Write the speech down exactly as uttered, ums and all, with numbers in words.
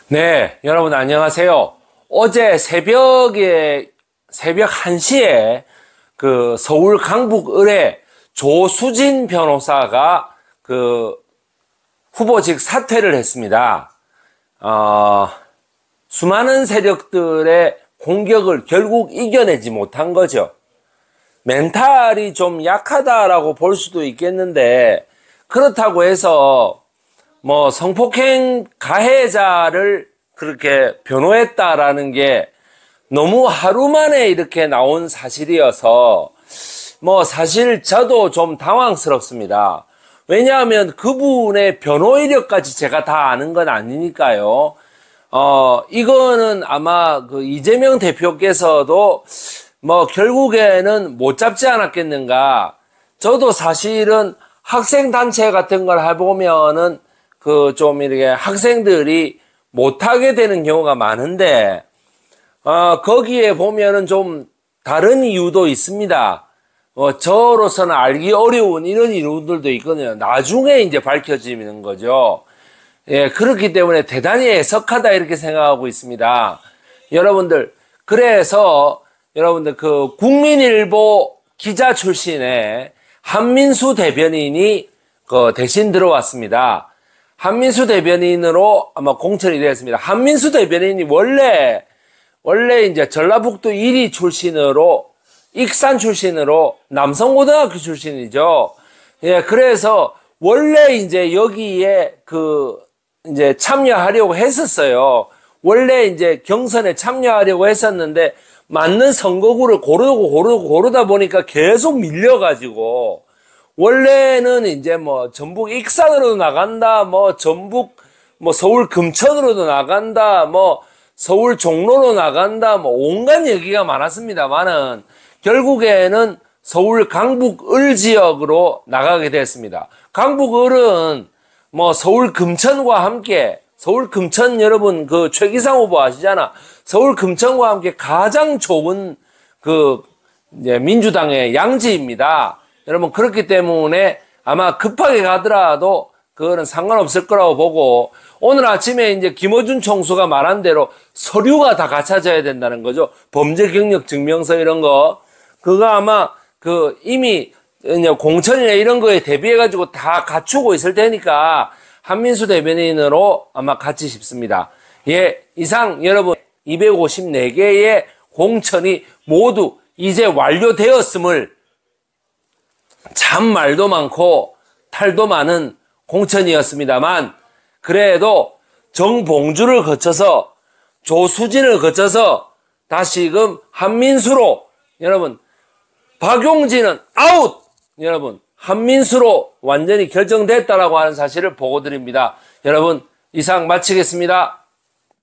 네, 여러분 안녕하세요. 어제 새벽에, 새벽 한 시에 그 서울 강북을의 조수진 변호사가 그 후보직 사퇴를 했습니다. 어, 수많은 세력들의 공격을 결국 이겨내지 못한 거죠. 멘탈이 좀 약하다라고 볼 수도 있겠는데, 그렇다고 해서 뭐 성폭행 가해자를 그렇게 변호했다라는 게 너무 하루 만에 이렇게 나온 사실이어서 뭐 사실 저도 좀 당황스럽습니다. 왜냐하면 그분의 변호 이력까지 제가 다 아는 건 아니니까요. 어, 이거는 아마 그 이재명 대표께서도 뭐 결국에는 못 잡지 않았겠는가. 저도 사실은 학생단체 같은 걸 해보면은 그 좀 이렇게 학생들이 못하게 되는 경우가 많은데, 어, 거기에 보면은 좀 다른 이유도 있습니다. 어, 저로서는 알기 어려운 이런 이유들도 있거든요. 나중에 이제 밝혀지는 거죠. 예, 그렇기 때문에 대단히 애석하다 이렇게 생각하고 있습니다. 여러분들, 그래서 여러분들 그 국민일보 기자 출신의 한민수 대변인이 그 대신 들어왔습니다. 한민수 대변인으로 아마 공천이 되었습니다. 한민수 대변인이 원래, 원래 이제 전라북도 일 위 출신으로, 익산 출신으로 남성고등학교 출신이죠. 예, 그래서 원래 이제 여기에 그, 이제 참여하려고 했었어요. 원래 이제 경선에 참여하려고 했었는데, 맞는 선거구를 고르고 고르고 고르다 보니까 계속 밀려가지고, 원래는 이제 뭐 전북 익산으로도 나간다, 뭐 전북 뭐 서울 금천으로도 나간다, 뭐 서울 종로로 나간다, 뭐 온갖 얘기가 많았습니다만은 결국에는 서울 강북을 지역으로 나가게 됐습니다. 강북을은 뭐 서울 금천과 함께, 서울 금천 여러분 그 최기상 후보 아시잖아. 서울 금천과 함께 가장 좋은 그 이제 민주당의 양지입니다. 여러분, 그렇기 때문에 아마 급하게 가더라도 그거는 상관없을 거라고 보고, 오늘 아침에 이제 김어준 총수가 말한 대로 서류가 다 갖춰져야 된다는 거죠. 범죄 경력 증명서 이런 거. 그거 아마 그 이미 공천이나 이런 거에 대비해가지고 다 갖추고 있을 테니까 한민수 대변인으로 아마 같이 싶습니다. 예, 이상 여러분 이백오십사 개의 공천이 모두 이제 완료되었음을, 참 말도 많고 탈도 많은 공천이었습니다만, 그래도 정봉주를 거쳐서 조수진을 거쳐서 다시금 한민수로, 여러분 박용진은 아웃! 여러분 한민수로 완전히 결정됐다라고 하는 사실을 보고 드립니다. 여러분 이상 마치겠습니다.